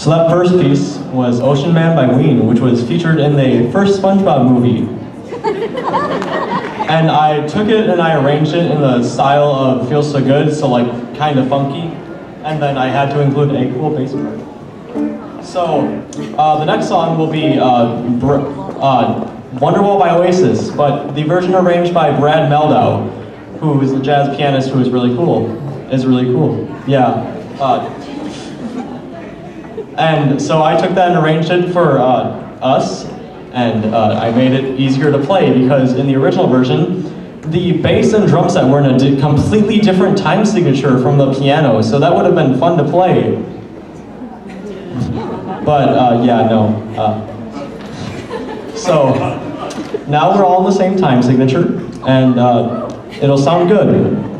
So that first piece was Ocean Man by Ween, which was featured in the first SpongeBob movie. And I took it and I arranged it in the style of Feels So Good, so like kind of funky. And then I had to include a cool bass part. So the next song will be Wonderwall by Oasis, but the version arranged by Brad Meldau, who is a jazz pianist who is really cool. Yeah. And so I took that and arranged it for us, and I made it easier to play because in the original version, the bass and drum set were in a completely different time signature from the piano, so that would have been fun to play. But yeah, no. So now we're all in the same time signature, and it'll sound good.